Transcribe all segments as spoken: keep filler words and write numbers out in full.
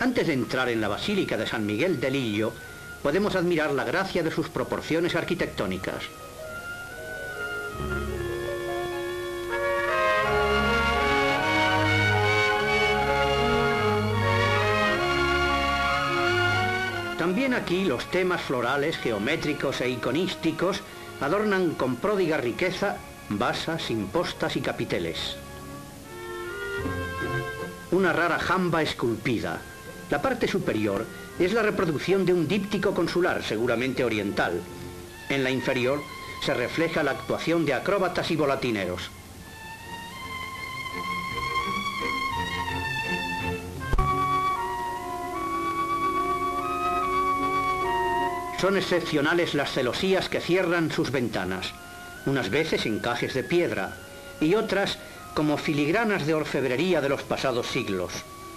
Antes de entrar en la Basílica de San Miguel de Lillo, podemos admirar la gracia de sus proporciones arquitectónicas. También aquí los temas florales, geométricos e iconísticos adornan con pródiga riqueza basas, impostas y capiteles. Una rara jamba esculpida. La parte superior es la reproducción de un díptico consular, seguramente oriental. En la inferior se refleja la actuación de acróbatas y volatineros. Son excepcionales las celosías que cierran sus ventanas, unas veces encajes de piedra y otras como filigranas de orfebrería de los pasados siglos.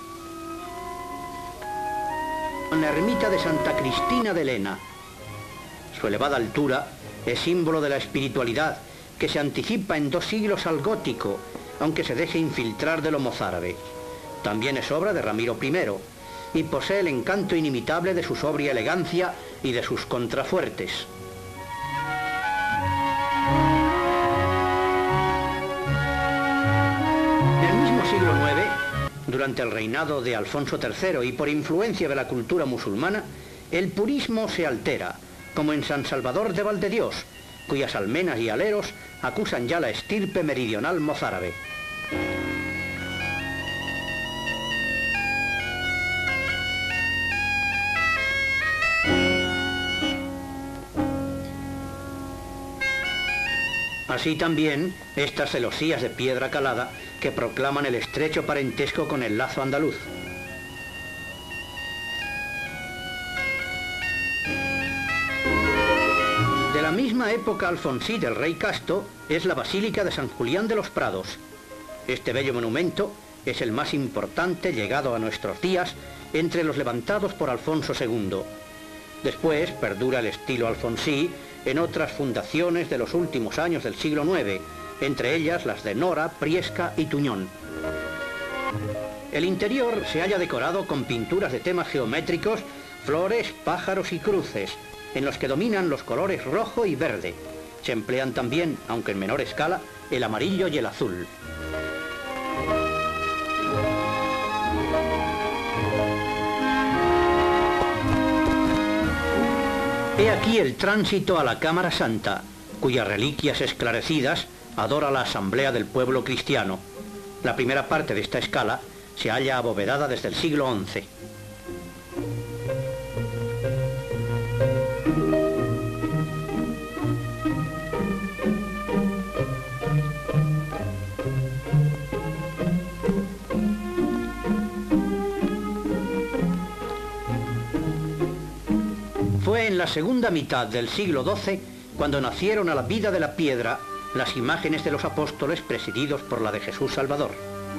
La ermita de Santa Cristina de Lena. Su elevada altura es símbolo de la espiritualidad que se anticipa en dos siglos al gótico, aunque se deje infiltrar de lo mozárabe. También es obra de Ramiro primero y posee el encanto inimitable de su sobria elegancia y de sus contrafuertes. En el mismo siglo nueve, durante el reinado de Alfonso tercero y por influencia de la cultura musulmana, el purismo se altera, como en San Salvador de Valdedios, cuyas almenas y aleros acusan ya la estirpe meridional mozárabe. Así también estas celosías de piedra calada que proclaman el estrecho parentesco con el lazo andaluz. De la misma época alfonsí del rey Casto es la Basílica de San Julián de los Prados. Este bello monumento es el más importante llegado a nuestros días entre los levantados por Alfonso segundo. Después perdura el estilo alfonsí en otras fundaciones de los últimos años del siglo nueve, entre ellas las de Nora, Priesca y Tuñón. El interior se halla decorado con pinturas de temas geométricos, flores, pájaros y cruces, en los que dominan los colores rojo y verde. Se emplean también, aunque en menor escala, el amarillo y el azul. He aquí el tránsito a la Cámara Santa, cuyas reliquias esclarecidas adora la Asamblea del Pueblo Cristiano. La primera parte de esta escala se halla abovedada desde el siglo once. Fue en la segunda mitad del siglo doce cuando nacieron a la vida de la piedra las imágenes de los apóstoles presididos por la de Jesús Salvador.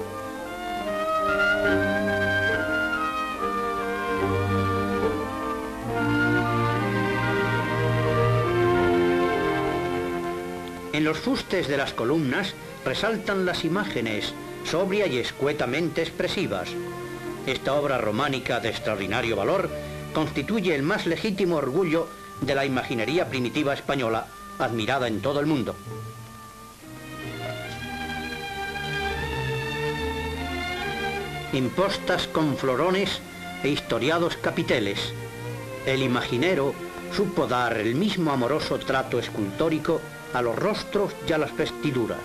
En los fustes de las columnas resaltan las imágenes, sobria y escuetamente expresivas. Esta obra románica de extraordinario valor constituye el más legítimo orgullo de la imaginería primitiva española, admirada en todo el mundo. Impostas con florones e historiados capiteles, el imaginero supo dar el mismo amoroso trato escultórico a los rostros y a las vestiduras.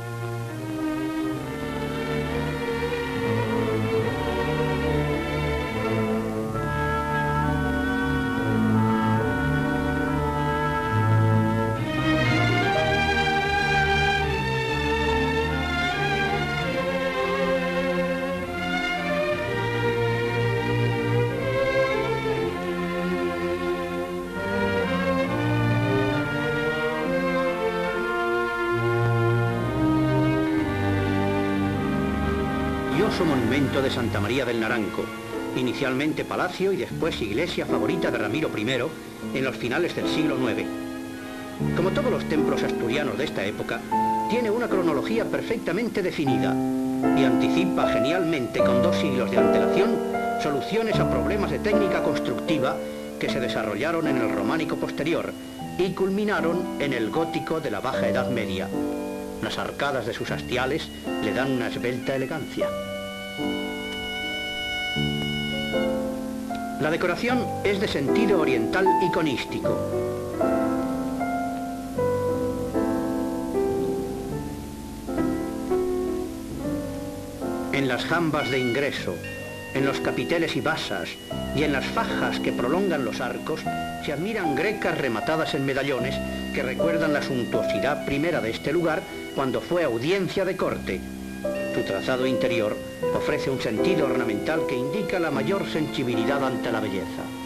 Monumento de Santa María del Naranco, inicialmente palacio y después iglesia favorita de Ramiro primero en los finales del siglo nueve. Como todos los templos asturianos de esta época, tiene una cronología perfectamente definida y anticipa genialmente con dos siglos de antelación soluciones a problemas de técnica constructiva que se desarrollaron en el románico posterior y culminaron en el gótico de la Baja Edad Media. Las arcadas de sus hastiales le dan una esbelta elegancia. La decoración es de sentido oriental iconístico. En las jambas de ingreso, en los capiteles y basas y en las fajas que prolongan los arcos se admiran grecas rematadas en medallones que recuerdan la suntuosidad primera de este lugar cuando fue audiencia de corte. Su trazado interior ofrece un sentido ornamental que indica la mayor sensibilidad ante la belleza.